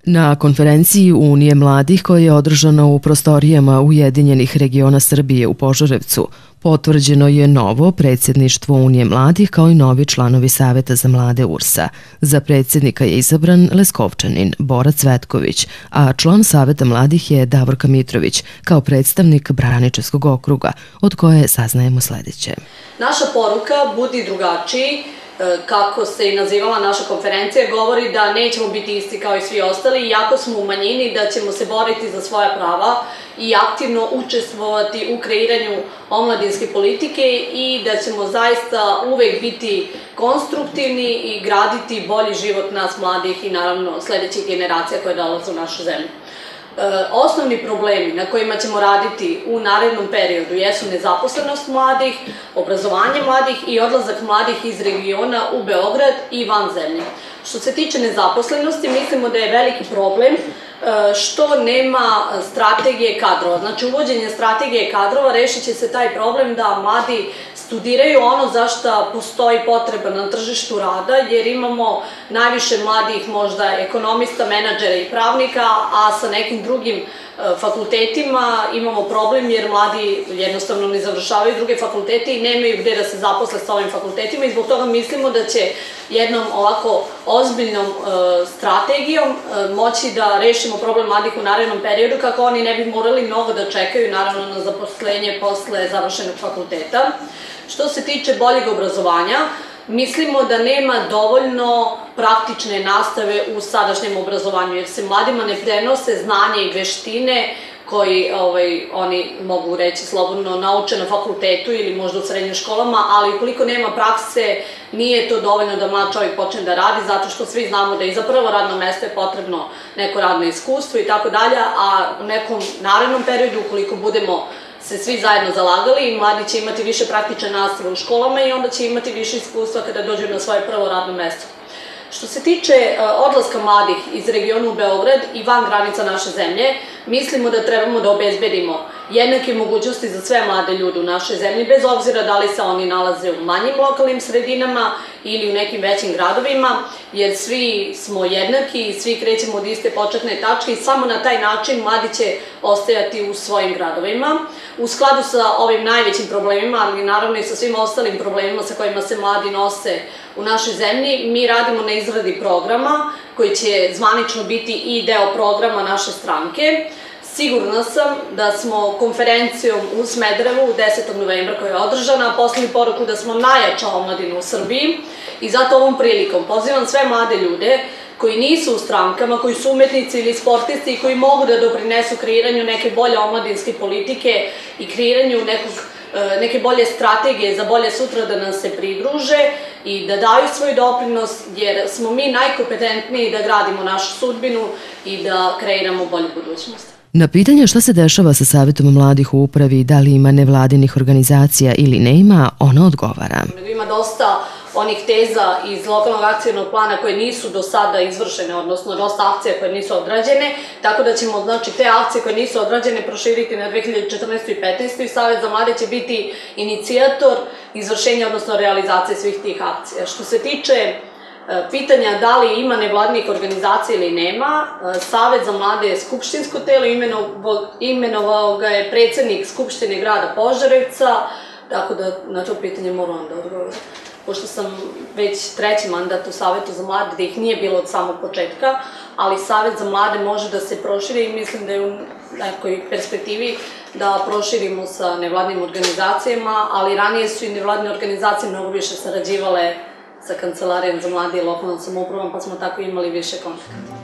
Na konferenciji Unije mladih koja je održana u prostorijama Ujedinjenih regiona Srbije u Požarevcu, potvrđeno je novo predsjedništvo Unije mladih kao i novi članovi Saveta za mlade URS-a. Za predsjednika je izabran Leskovčanin Bora Cvetković, a član Saveta mladih je Davorka Mitrović kao predstavnik Braničevskog okruga, od koje saznajemo sledeće. Naša poruka Budi drugačiji, kako se i nazivala naša konferencija, govori da nećemo biti isti kao i svi ostali, iako smo u manjini, da ćemo se boriti za svoja prava i aktivno učestvovati u kreiranju omladinske politike i da ćemo zaista uvek biti konstruktivni i graditi bolji život nas mladih i naravno sledećih generacija koje dolaze u našu zemlju. Osnovni problemi na kojima ćemo raditi u narednom periodu jesu nezaposlenost mladih, obrazovanje mladih i odlazak mladih iz regiona u Beograd i van zemlje. Što se tiče nezaposlenosti, mislimo da je veliki problem što nema strategije kadrova. Znači, uvođenje strategije kadrova rešit će se taj problem da mladi studiraju ono za što postoji potreba na tržištu rada, jer imamo najviše mladih možda ekonomista, menadžera i pravnika, a sa nekim drugim fakultetima imamo problem jer mladi jednostavno ne završavaju druge fakultete i nemaju gde da se zaposle sa ovim fakultetima i zbog toga mislimo da će jednom ovako ozbiljnom strategijom moći da rešimo problem mladih u narednom periodu kako oni ne bi morali mnogo da čekaju naravno na zaposlenje posle završenog fakulteta. Što se tiče boljeg obrazovanja, mislimo da nema dovoljno praktične nastave u sadašnjem obrazovanju, jer se mladima ne prenose znanje i veštine koji oni mogu reći slobodno nauče na fakultetu ili možda u srednjim školama, ali ukoliko nema prakse, nije to dovoljno da mlad čovjek počne da radi, zato što svi znamo da i za prvo radno mesto je potrebno neko radno iskustvo i tako dalje, a u nekom narednom periodu, ukoliko budemo se svi zajedno zalagali, mladi će imati više praktične nastave u školama i onda će imati više iskustva kada dođu na svoje prvo radno mesto. Što se tiče odlaska mladih iz regiona u Beograd i van granica naše zemlje, mislimo da trebamo da obezbedimo jednake mogućnosti za sve mlade ljude u našoj zemlji, bez obzira da li se oni nalaze u manjim lokalnim sredinama ili u nekim većim gradovima, jer svi smo jednaki i svi krećemo od iste početne tačke i samo na taj način mladi će ostajati u svojim gradovima. U skladu sa ovim najvećim problemima, ali naravno i sa svim ostalim problemima sa kojima se mladi nose u našoj zemlji, mi radimo na izradi programa koji će zvanično biti i deo programa naše stranke. Sigurna sam da smo konferencijom u Smederevu 10. novembra koja je održana poslali poruku da smo najjača omladina u Srbiji i zato ovom prilikom pozivam sve mlade ljude koji nisu u strankama, koji su umetnici ili sportisti i koji mogu da doprinesu kreiranju neke bolje omladinske politike i kreiranju neke bolje strategije za bolje sutra da nam se pridruže i da daju svoj doprinos, jer smo mi najkompetentniji da gradimo našu sudbinu i da kreiramo bolju budućnost. Na pitanje šta se dešava sa Savetom mladih u upravi i da li ima nevladinih organizacija ili ne ima, ona odgovara. Ima dosta onih teza iz lokalnog akcijnog plana koje nisu do sada izvršene, odnosno dosta akcija koje nisu odrađene, tako da ćemo te akcije koje nisu odrađene proširiti na 2014. i 2015. i Savet za mlade će biti inicijator izvršenja, odnosno realizacije svih tih akcija. Što se tiče pitanja da li ima nevladinih organizacija ili nema, Savet za mlade je skupštinsko telo, imenovao ga je predsednik Skupštine grada Požarevca, tako da na to pitanje moram da odgovorim. Pošto sam već treći mandat u Savetu za mlade, da ih nije bilo od samog početka, ali Savet za mlade može da se proširi i mislim da je u nekoj perspektivi da proširimo sa nevladnim organizacijama, ali ranije su i nevladne organizacije mnogo više sarađivale sa Kancelarijom za mlade i lokalnom samoupravom, pa smo tako imali više kontakata.